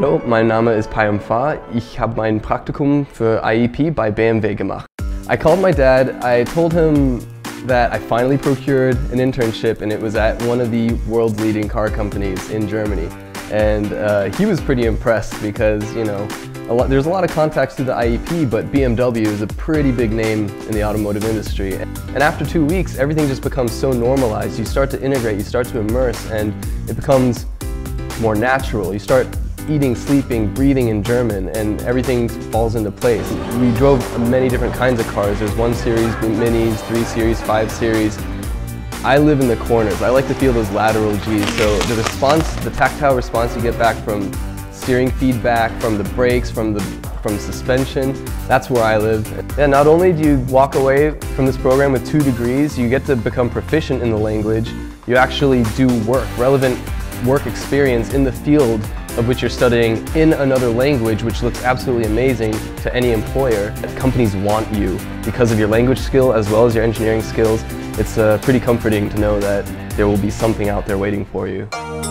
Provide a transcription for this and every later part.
Hallo, mein Name ist Payam Fa. Ich habe mein Praktikum für IEP bei BMW gemacht. I called my dad. I told him that I finally procured an internship and it was at one of the world's leading car companies in Germany. And he was pretty impressed because, you know, there's a lot of contacts through the IEP, but BMW is a pretty big name in the automotive industry. And after 2 weeks, everything just becomes so normalized. You start to integrate, you start to immerse, and it becomes more natural. You start eating, sleeping, breathing in German, and everything falls into place. We drove many different kinds of cars. There's 1 Series, Minis, 3 Series, 5 Series. I live in the corners. I like to feel those lateral Gs. So the response, the tactile response you get back from steering feedback, from the brakes, from suspension, that's where I live. And not only do you walk away from this program with 2 degrees, you get to become proficient in the language. You actually do work, relevant work experience in the field of which you're studying in another language, which looks absolutely amazing to any employer. Companies want you because of your language skill as well as your engineering skills. It's pretty comforting to know that there will be something out there waiting for you.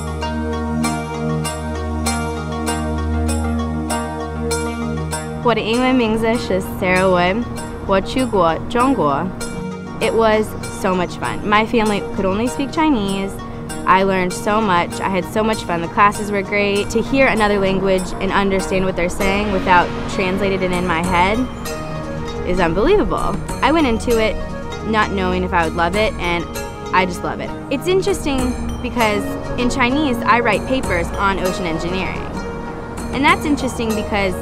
我的英文名字是 Sarah Wood. 我去过中国. It was so much fun. My family could only speak Chinese. I learned so much. I had so much fun. The classes were great. To hear another language and understand what they're saying without translating it in my head is unbelievable. I went into it not knowing if I would love it, and I just love it. It's interesting because in Chinese, I write papers on ocean engineering. And that's interesting because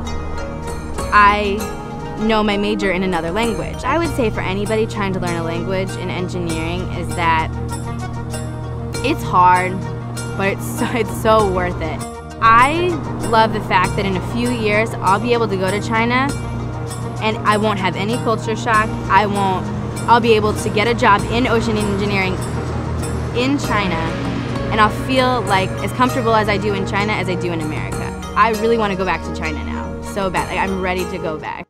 I know my major in another language. I would say for anybody trying to learn a language in engineering is that it's hard, but it's so worth it. I love the fact that in a few years, I'll be able to go to China and I won't have any culture shock. I'll be able to get a job in ocean engineering in China, and I'll feel like as comfortable as I do in China as I do in America. I really want to go back to China now, so bad. Like, I'm ready to go back.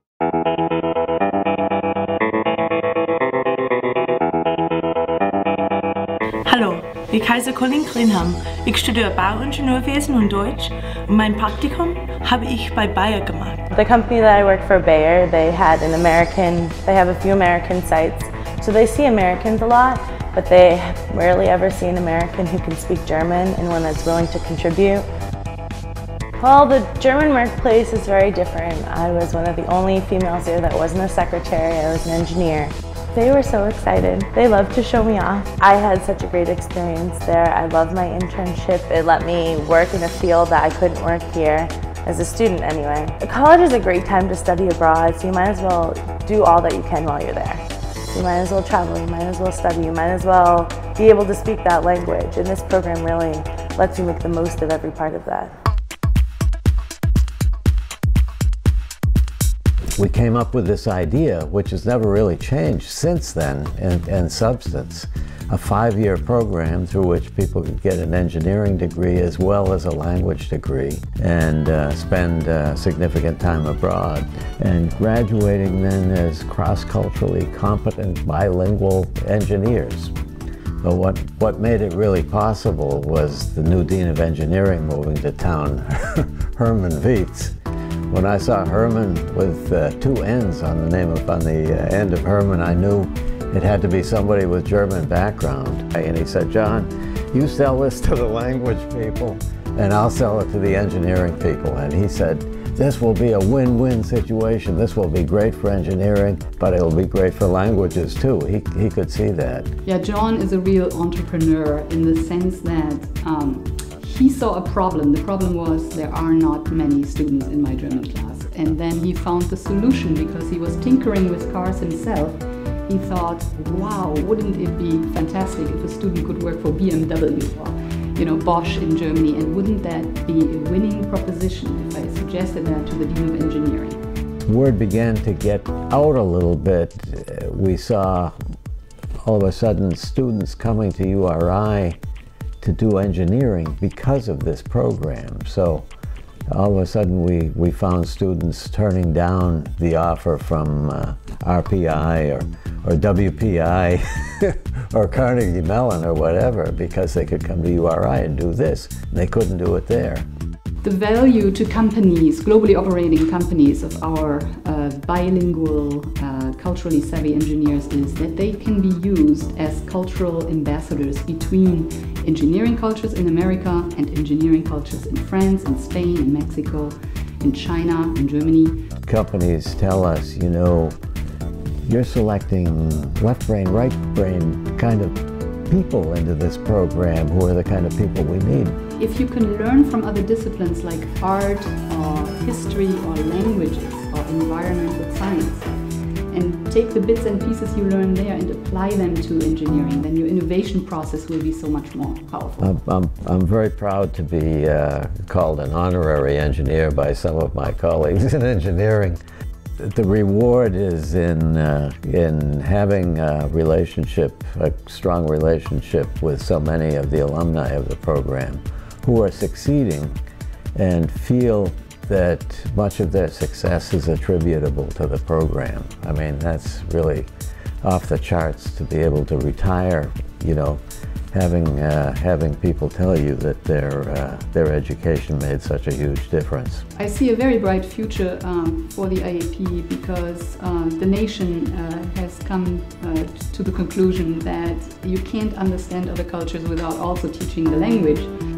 Hallo, ich heiße Colleen Greenham. Ich studiere Bauingenieurwesen und Deutsch und mein Praktikum habe ich bei Bayer gemacht. The company that I work for, Bayer, they have a few American sites, so they see Americans a lot, but they rarely ever see an American who can speak German and one that's willing to contribute. Well, the German workplace is very different. I was one of the only females there that wasn't a secretary. I was an engineer. They were so excited. They loved to show me off. I had such a great experience there. I loved my internship. It let me work in a field that I couldn't work here, as a student anyway. College is a great time to study abroad, so you might as well do all that you can while you're there. You might as well travel, you might as well study, you might as well be able to speak that language. And this program really lets you make the most of every part of that. We came up with this idea, which has never really changed since then in substance, a 5-year program through which people could get an engineering degree as well as a language degree and spend significant time abroad, and graduating then as cross-culturally competent bilingual engineers. But what made it really possible was the new Dean of Engineering moving to town, Herman Wietz. When I saw Herman with 2 N's on the end of Herman, I knew it had to be somebody with German background. And he said, "John, you sell this to the language people, and I'll sell it to the engineering people." And he said, "This will be a win-win situation. This will be great for engineering, but it will be great for languages too." He could see that. Yeah, John is a real entrepreneur in the sense that he saw a problem. The problem was there are not many students in my German class. And then he found the solution because he was tinkering with cars himself. He thought, wow, wouldn't it be fantastic if a student could work for BMW or, you know, Bosch in Germany, and wouldn't that be a winning proposition if I suggested that to the Dean of Engineering? Word began to get out a little bit. We saw all of a sudden students coming to URI to do engineering because of this program. So all of a sudden we found students turning down the offer from RPI or WPI or Carnegie Mellon or whatever because they could come to URI and do this, and they couldn't do it there. The value to companies, globally operating companies, of our bilingual, culturally savvy engineers is that they can be used as cultural ambassadors between engineering cultures in America and engineering cultures in France, in Spain, in Mexico, in China, in Germany. Companies tell us, you know, you're selecting left brain, right brain kind of people into this program who are the kind of people we need. If you can learn from other disciplines like art or history or languages or environmental science and take the bits and pieces you learn there and apply them to engineering, then your innovation process will be so much more powerful. I'm very proud to be called an honorary engineer by some of my colleagues in engineering. The reward is in having a relationship, a strong relationship with so many of the alumni of the program who are succeeding and feel that much of their success is attributable to the program. I mean, that's really off the charts to be able to retire, you know, having people tell you that their education made such a huge difference. I see a very bright future for the IAP because the nation has come to the conclusion that you can't understand other cultures without also teaching the language.